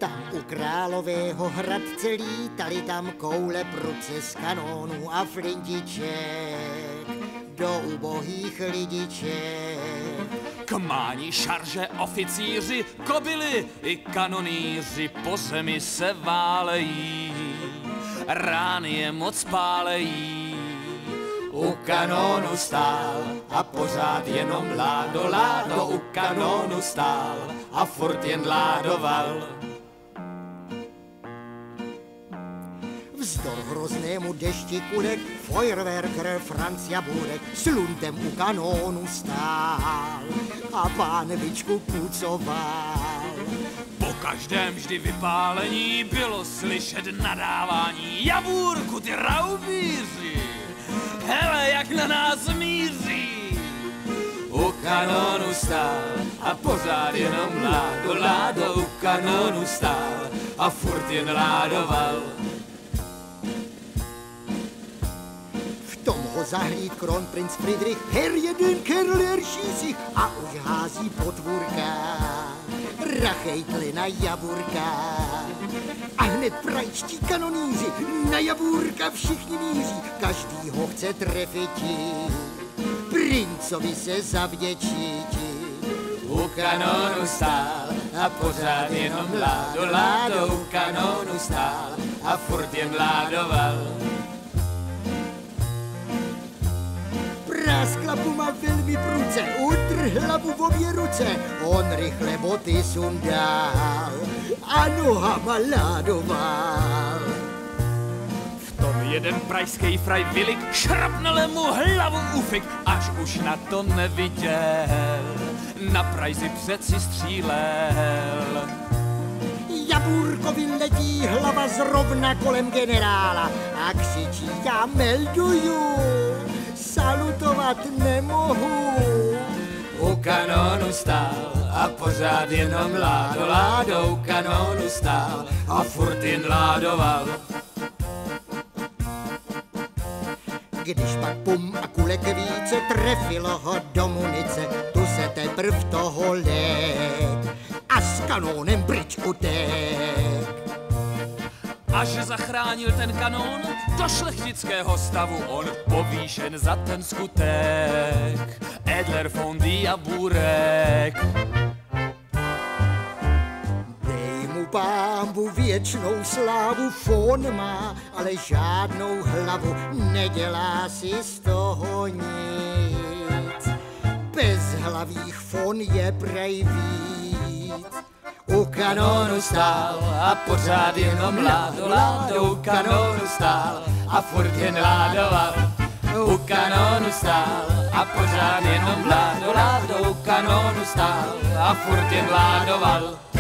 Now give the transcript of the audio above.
Tam u králového hradce lítali tam koule pruce z kanónů a flintiček do ubohých lidiček. Kmáni, šarže, oficíři, kobily i kanonýři po zemi se válejí, rány je moc pálejí. U kanónu stál a pořád jenom ládo, ládo, u kanónu stál a furt jen ládoval. Vzdor hroznému dešti kulek, Feuerwerker Franz Jaburek s luntem u kanónu stál a pánevičku pucoval. Po každém vždy vypálení bylo slyšet nadávání. Javůrku, ty raubíři, hele, jak na nás míří. U kanónu stál a pořád jenom ládo, ládo, u kanónu stál a furt jen ládoval. V tom ho zahlíd kronprinc Friedrich, her jeden kerl jerší si a už hází potvůrka, rachejtli na Jaburka. A hned prajčtí kanonýři na Jaburka všichni míří, každý ho chce trefiti, princovi se zavděčiti. U kanónu stál a pořád jenom ládo, ládo, u kanónu stál a furt jen ládoval. Práskla puma velmi pruce, utrhla mu v obě ruce, on rychle boty sundal a nohama ládoval. V tom jeden pražský fraj Vilik šrapnul mu hlavu ufik, až už na to neviděl, na Pražzi přeci střílel. Jaburkovi letí hlava zrovna kolem generála a křičí: já melduju, salutovat nemohu. U kanónu stál a pořád jenom ládo, ládo, u kanónu stál a furt jen ládoval. Když pak pum a kulek více trefilo ho do munice, tu se teprv toho lek a s kanónem pryč utek. Až zachránil ten kanón do šlechtického stavu, on povýšen za ten skutek, Edler von Jaburek. Dej mu pámbu věčnou slávu, fon má, ale žádnou hlavu, nedělá si z toho nic. Bezhlavých fon je prej víc. U kanónu stál a pořád jenom ládo, ládo, u kanónu stál a furt jen ládoval. U kanónu stál a pořád jenom ládo, ládo, u kanónu stál a furt jen ládoval.